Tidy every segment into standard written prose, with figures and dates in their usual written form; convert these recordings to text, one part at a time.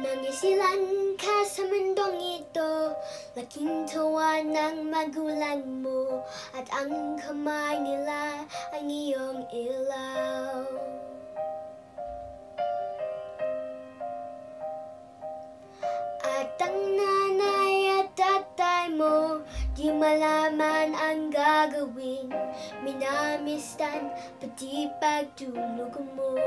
Nangisilan ka sa mundong ito, laking tuwa ng magulang mo, at ang kamay nila ang iyong ilaw. At ang nanay at tatay mo, di malaman ang gagawin, minamistan pati pagtulog mo.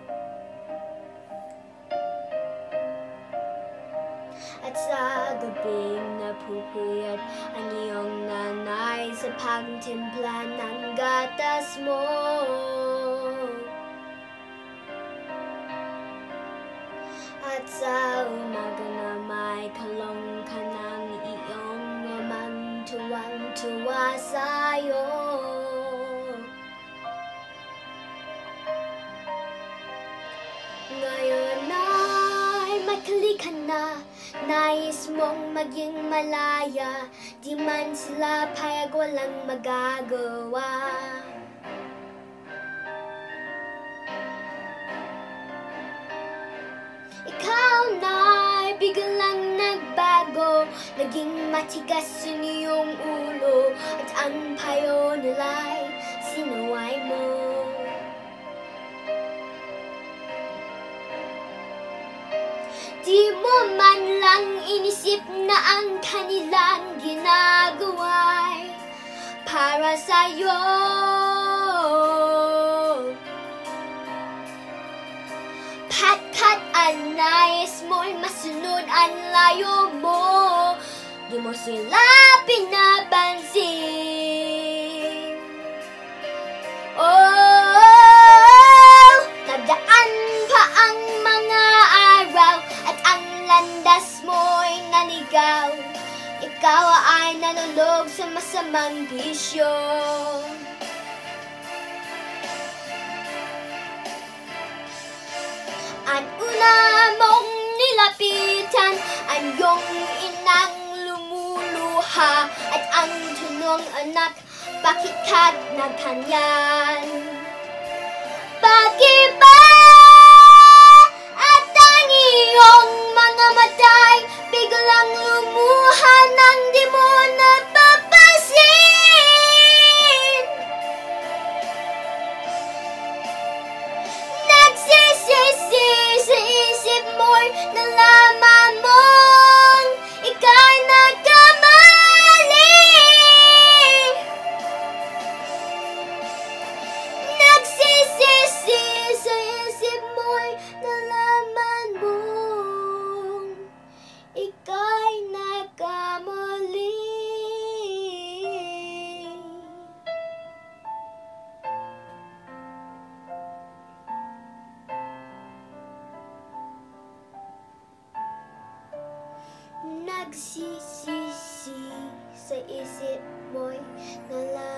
At sa gabing napupuyat ang iyong nanay sa pagtimpla ng gatas mo. At sa umaga na may kalong ka ng iyong amang tuwang-tuwa sa'yo. Ngayon ay makali ka na, nais mong maging malaya, di man sila payag, walang magagawa. Ikaw na'y biglang nagbago, naging matigas ang iyong ulo, at ang payo nila'y sinuway mo. Di mo man lang inisip na ang kanilang ginagawa'y para sa'yo. Pat-kat ang nais mo'y masunod ang layo mo, di mo sila pinapansin. Oh, nagdaan pa ang mga araw at ang landas mo'y naligaw. Ikaw ay nalulog sa masamang bisyo. Ang una mong nilapitan ang iyong inang lumuluha, at ang tunong anak, bakit ka nagkanyan? Bakit ba at ang iyong mga mata'y biglang lumuha nang di mo napapansin? Nagsisisi sa isip mo'y nalaman mong ika'y nagkamali. Nagsisisi sa isip mo'y nalaman mong ika'y nagkamali. Nagsisisi sa isip mo'y nalaman